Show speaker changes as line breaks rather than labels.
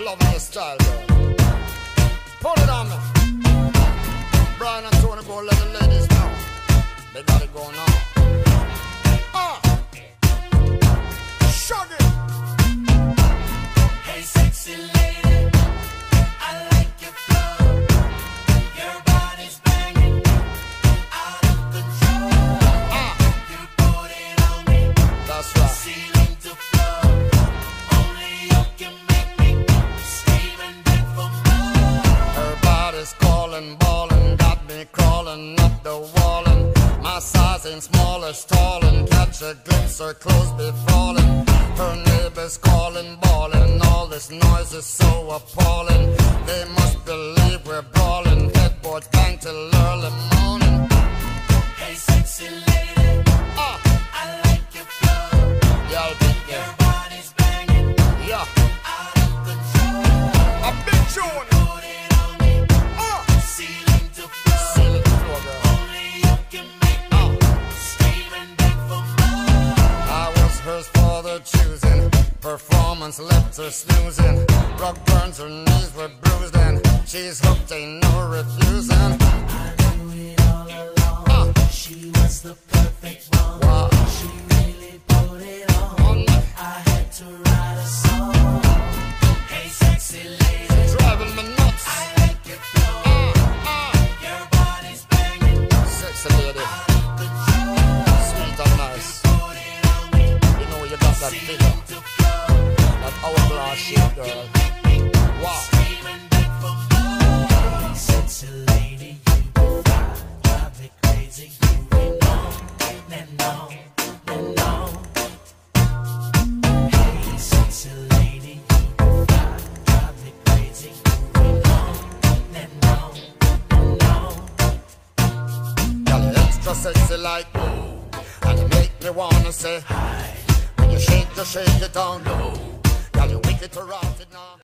loving your style, girl. Pull it on me. Brian and Tony, go let the ladies know. They got it going on. Shug it.
Hey, sexy lady, I like your flow. Your body's banging, out of control. You put it on me.
That's right.
Ceiling to floor. Only you can make me scream and beg for more.
Her body's calling, ballin', got me crawling up the wall. And my size ain't small or stalling. Catch a glimpse, her clothes be falling. Her neighbors calling, bawling. All this noise is so appalling. They must believe we're brawling. Headboard bang till early morning.
Hey, sexy lady, I like your flow.
Yeah, I'll be
Your
there.
body's banging,
Yeah,
out of control.
a big tune.
Put it on me, ceiling to floor.
Seal it, floor, girl.
Only you can make me scream and beg for more.
I was hers for the choosing. Performance left her snoozing. Rug burns, her knees were bruised, and she's hooked, ain't no refusing.
I knew it all along. She was the perfect one.
Wow.
She really put it on. I had to write a song. Hey, sexy lady,
Driving me nuts.
I like your flow. Your body's banging,
Sexy lady,
out of control.
sweet and nice.
Put it on me,
You know you got that figure,
ceiling to floor.
that hourglass shape, girl. Wow.
Scream and beg for more. Sexy lady, you drive me crazy. You know and on and on. Hey, sexy lady, you drive me crazy. You know and on and on.
Girl, you extra sexy like me, and you make me wanna say hi. When you shake it on low. Girl, you wicked to rot it now.